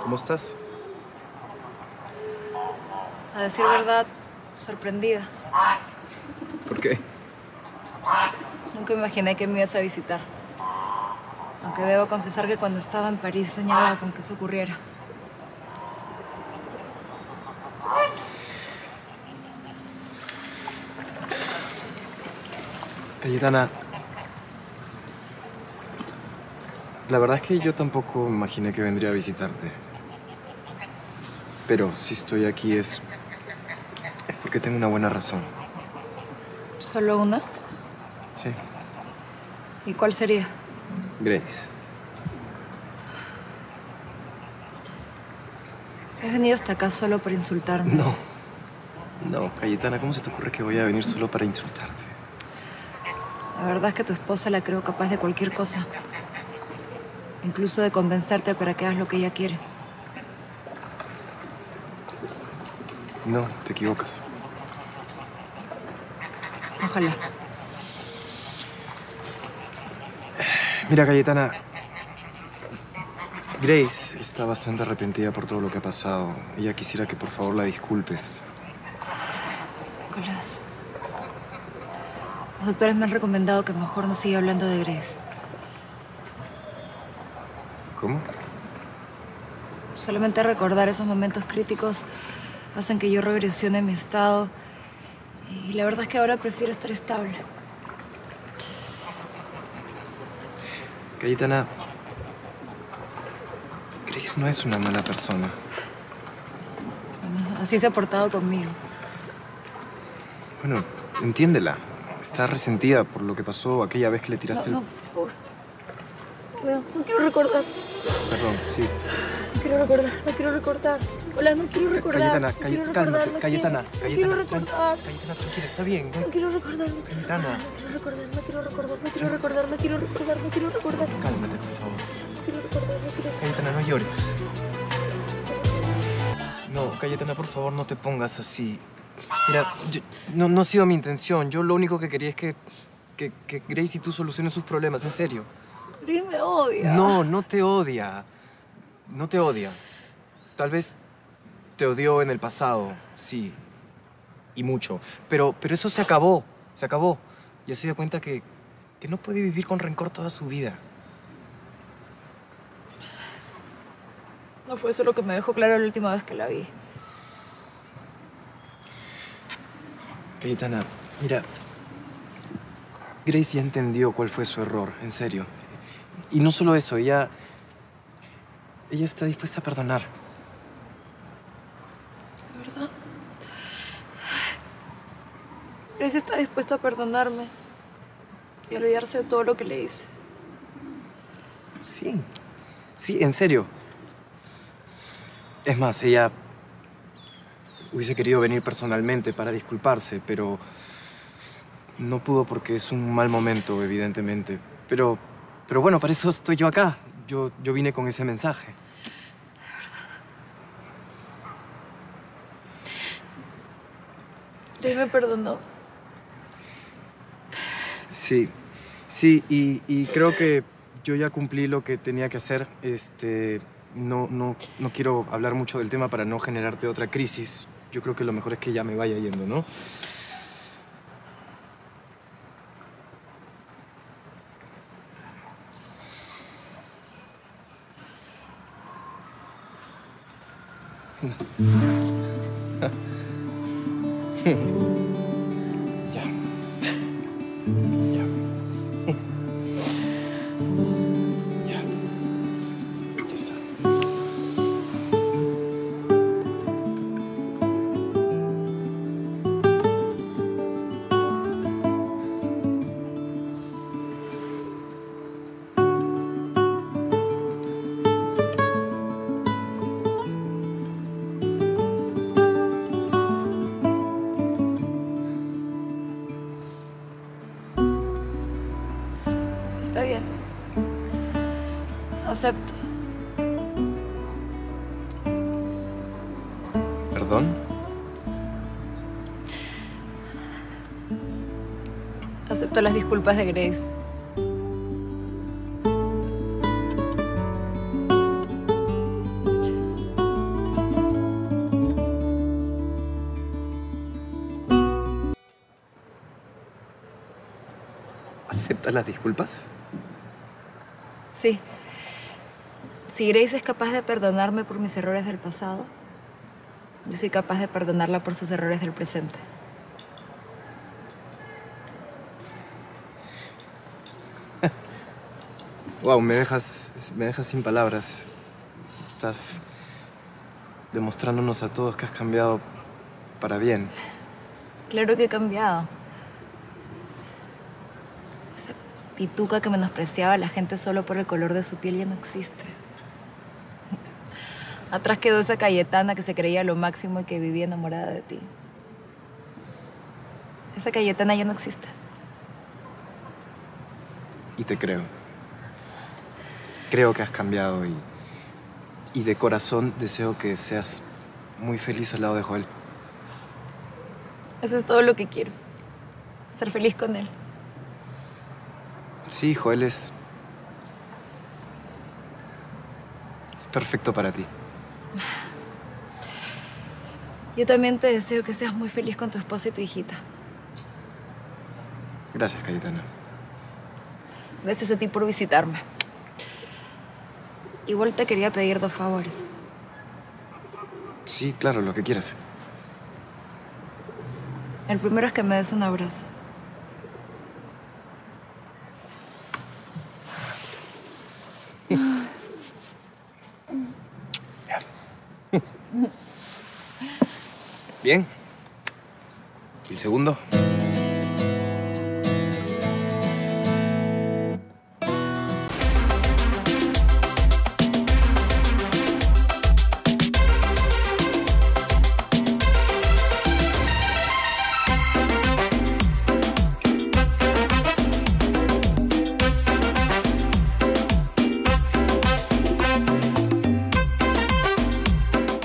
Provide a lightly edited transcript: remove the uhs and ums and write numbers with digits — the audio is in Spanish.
¿Cómo estás? A decir verdad, sorprendida. ¿Por qué? Nunca imaginé que me ibas a visitar. Aunque debo confesar que cuando estaba en París soñaba con que eso ocurriera. Cayetana, la verdad es que yo tampoco imaginé que vendría a visitarte. Pero si estoy aquí es porque tengo una buena razón. ¿Solo una? Sí. ¿Y cuál sería? Grace. ¿Se has venido hasta acá solo para insultarme? No. No, Cayetana, ¿cómo se te ocurre que voy a venir solo para insultarte? La verdad es que tu esposa la creo capaz de cualquier cosa. Incluso de convencerte para que hagas lo que ella quiere. No, te equivocas. Ojalá. Mira, Cayetana, Grace está bastante arrepentida por todo lo que ha pasado. Ella quisiera que por favor la disculpes. Nicolás, los doctores me han recomendado que mejor no siga hablando de Grace. ¿Cómo? Solamente recordar esos momentos críticos hacen que yo regresione mi estado. Y la verdad es que ahora prefiero estar estable. Cayetana, Grace no es una mala persona. Bueno, así se ha portado conmigo. Bueno, entiéndela. Está resentida por lo que pasó aquella vez que le tiraste No, por favor. No quiero recordar. Perdón, sí. No quiero recordar. Hola, no quiero recordar. Cayetana, cálmate. Cayetana, quiero recordar. Cayetana, tranquila, está bien. No quiero recordar. Cayetana. No quiero recordar. Cálmate, por favor. No quiero recordar. Cayetana, no llores. No, Cayetana, por favor, no te pongas así. Mira, no ha sido mi intención. Yo lo único que quería es que Grace y tú solucionen sus problemas, en serio. Grace me odia. No te odia. No te odia. Tal vez te odió en el pasado, sí. Y mucho. Pero eso se acabó. Se acabó. Ya se dio cuenta que no puede vivir con rencor toda su vida. No fue eso lo que me dejó claro la última vez que la vi. Cayetana, mira. Grace ya entendió cuál fue su error, en serio. Y no solo eso, ella está dispuesta a perdonar. ¿De verdad? Grace está dispuesta a perdonarme y olvidarse de todo lo que le hice. Sí, en serio. Es más, ella hubiese querido venir personalmente para disculparse, pero no pudo porque es un mal momento, evidentemente. Pero bueno, para eso estoy yo acá. Yo vine con ese mensaje. Grace me perdonó. Sí, y creo que yo ya cumplí lo que tenía que hacer. No quiero hablar mucho del tema para no generarte otra crisis. Yo creo que lo mejor es que ya me vaya yendo, ¿no? Ya. Ya está. Está bien. Acepto. ¿Perdón? Acepto las disculpas de Grace. ¿Aceptas las disculpas? Sí. Si Grace es capaz de perdonarme por mis errores del pasado, yo soy capaz de perdonarla por sus errores del presente. Wow, me dejas sin palabras. Estás demostrándonos a todos que has cambiado para bien. Claro que he cambiado. Esa pituca que menospreciaba a la gente solo por el color de su piel ya no existe. Atrás quedó esa Cayetana que se creía lo máximo y que vivía enamorada de ti. Esa Cayetana ya no existe. Y te creo. Creo que has cambiado y de corazón deseo que seas muy feliz al lado de Joel. Eso es todo lo que quiero. Ser feliz con él. Sí, Joel es perfecto para ti. Yo también te deseo que seas muy feliz con tu esposa y tu hijita. Gracias, Cayetana. Gracias a ti por visitarme. Igual te quería pedir 2 favores. Sí, claro, lo que quieras. El primero es que me des un abrazo. Bien. ¿Y el segundo?